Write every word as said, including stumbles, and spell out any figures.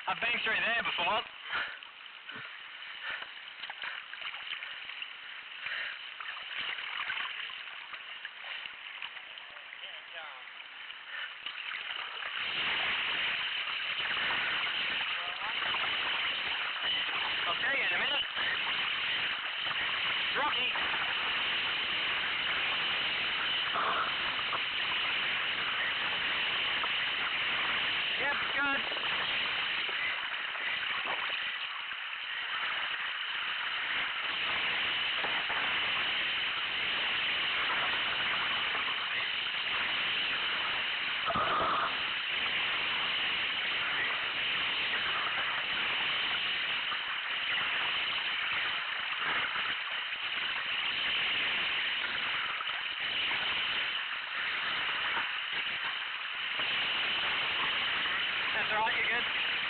I've been through there before. I'll tell you in a minute. It's rocky. Yep, good. That's alright, you're good.